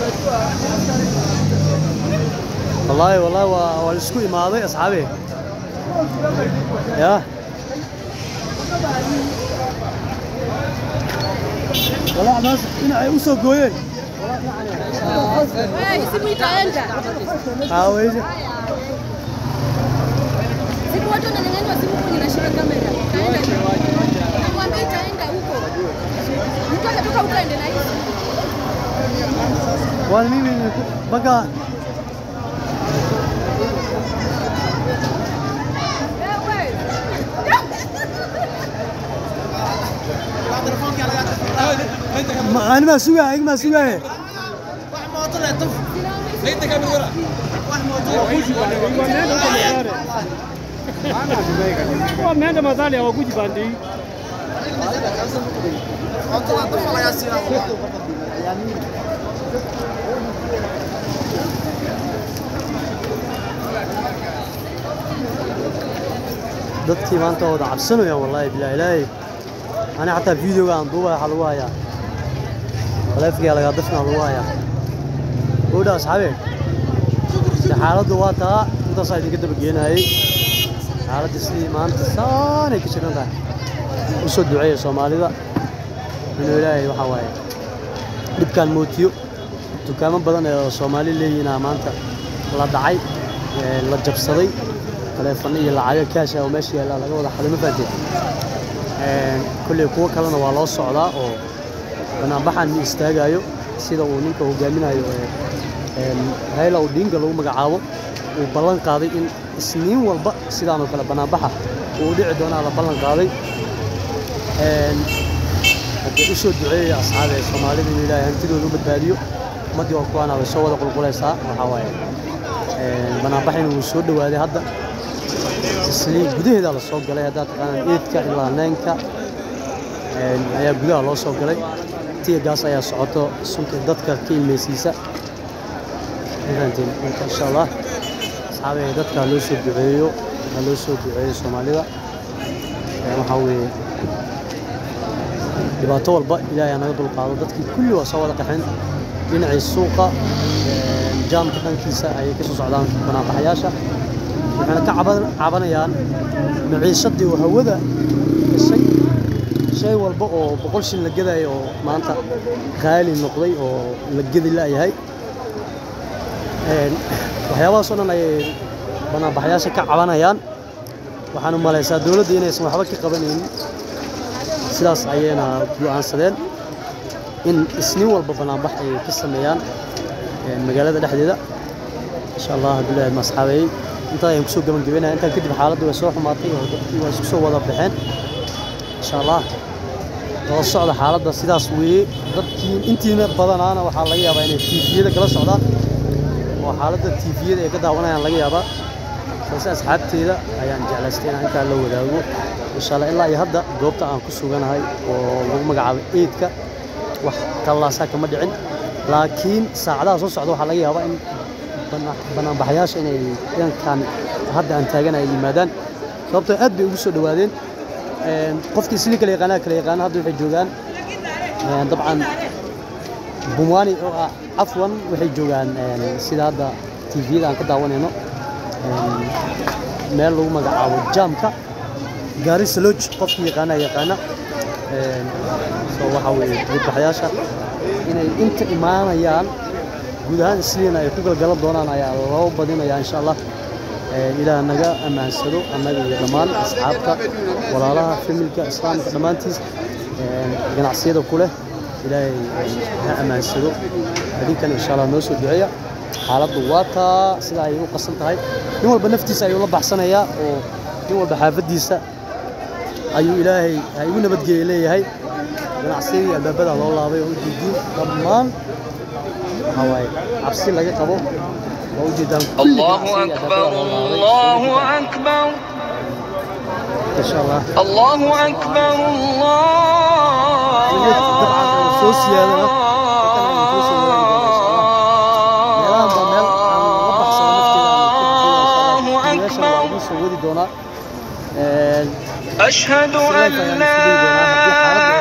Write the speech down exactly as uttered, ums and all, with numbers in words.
والله والله والسكوي ماضي أصحابي يا والله ناس هنا يوصل قوي ايه سيبوا يتعالجا عاوز سيبوا watu wananyang'anywa simu kwenye nashika kamera kaenda namwambia itaenda huko mtu akatoka huko aende na hizo wala mimi baka ما أنا ما سوى أنا ما سوى واحد ما طلع طفل ليه تكمل ورا واحد ما طلع هو ما عنده مطالع هو كوجي باندي طلع طفل يا سيدي dadkii maanta wada cabsanaya wallahi billahi ilaahay ana xataa video aan duubay waxa lagu hayaa taleefanka laga dafnaa lagu hayaa wada asxaabe xaaladdu waa taa intaas ay idinka daba geenayay xaaladda sidii maanta saanay ka jiran tahay u soo duceeyo Soomaalida inuu ilaahay waxa waaye dibkaan mootiyo dukaamo badan ee Soomaali leeyina maanta la dhacay la jabsaday تلفون iyo lacag kaash ah oo meesha yaala laga wada xadimo faatay een kulli kuwa kalena waa loo socdaa oo banaan baxan istaagayo sida uu ninka hogaaminayo een Raila Odinga lagu magacaabo uu ballan qaaday in isniin walba sidaan oo kale banaan baxa uu dhici doona la ballan qaaday een hadii soo duceeyo asxaabta Soomaalida in Ilaahay hantidooda u badbaadiyo madii oo kuwana way soo wada qulqulaysaa waxa waaye een banaan baxin uu soo dhawaaday hadda isli gudaheeda la soo galay hada taqaan eedka ilaa neenka een ayaa gudaha loo soo galay tiya gaas ayaa socoto sunta dadka ka ilmeysiisa inantiin insha Allah saabay dadka loo soo duceeyo loo soo duceeyo Soomaalida waxa weeye dhibaato walba Ilaahay anaga dul qaado dadkii kulli waa soo wada qaxin dhinacii suuqa jaamka dhankiisa ay ka soo socdaan banaabaxayaasha waxaan ka cabanayaan maciishadii oo hawada shay shay walba oo boqol shilin la gaday oo maanta qaali noqday oo la gadi la yahay een waxyaabahaas oo dhan ay banaabaxayaasha ka cabanayaan waxaan u maleysaa dawladda inaysan waxba ka qabanaynin sidaas ayayna go'aansadeen in isniin walba banaabax ay ka sameeyaan magaalada dhexdeeda insha Allah billahi ma asxaabay inta ay ku soo gaban gabanayaan inta kadib xaaladdu way soo xumaatay oo dadkii way isku soo wada baxeen insha Allah oo socda xaaladda sidaas weeye dadkii intiina badanaana waxa laga yaabaa inay T V-yada kala socdaan oo xaaladda T V-yada ay ka daawanayaan laga yaabaa balse asxaabteeda ayaan jeclaystay inaan inta la wadaago insha Allah ilaa iyo hadda goobta aan ku suganahay oo lagu magacaabo eedka wax kalaasa kama dhicin laakiin saacadaha soo socda waxa laga yaabaa in banaan baxayaasha inay kan hadda aan taaganahay yimaadaan sababtoo aad bay ugu soo dhawaadeen een qofkii sidii kale yaqaan kale yaqaan hadda waxay joogaan een dabcan Bumwani oo afwan waxay joogaan een sida hadda T V-da aan ka daawanayno een meel lagu magacaabo jaamka Garissa Lodge qofkii yaqaan yaqaan een soo waxa weeye baxayaasha inay inta imaanayaan gudahaan isliina ay ku galgalan doonaan ayaa loo badinayaa insha Allah ee ilaa naga amaansado annaga iyo dhamaan asxaabta walaalaha familka islaamka dhamaantiis ee ganacsiyada ku leh ilaahay ha amaansado hadinkan insha Allah noo soo duceeya xaaladdu waa taa sida ay u qasan tahay nin walba naftiisa ayuu la baxsanayaa oo nin walba xaafadiisa ayuu ilaahay ay ugu nabadgeliyay leeyahay ganacsiyada albaabada loo laabay oo diidin dhamaan هواي عبسي لقى قبو موجودان الله أكبر الله أكبر إن شاء الله الله أكبر الله أكبر أشهد أن لا